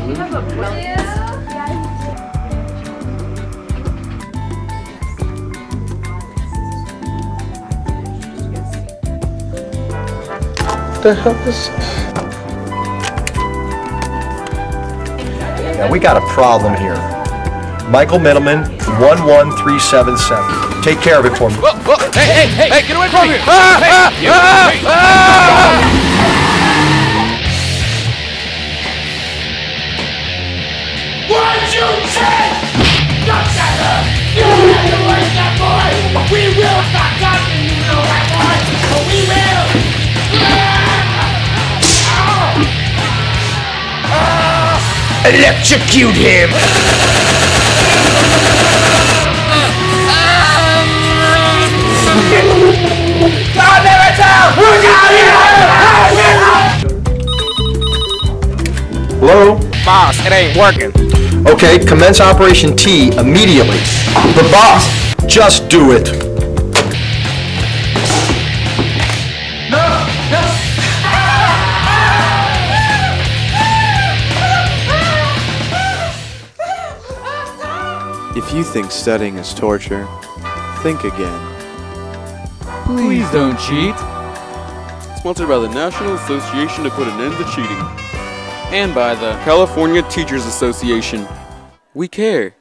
you have a brilliant... What the hell is this? Yeah, we got a problem here. Michael Middleman, 11377. Take care of it for me. Whoa, whoa. Hey, get away from me! What'd you say? Don't shut up! You don't have to worry, that boy! We will stop talking, you know that, boy! But we will! Electrocute him! Hello? Boss, it ain't working. Okay, commence Operation T immediately. The boss, just do it. If you think studying is torture, think again. Please don't cheat. Sponsored by the National Association to Put an End to Cheating. And by the California Teachers Association. We care.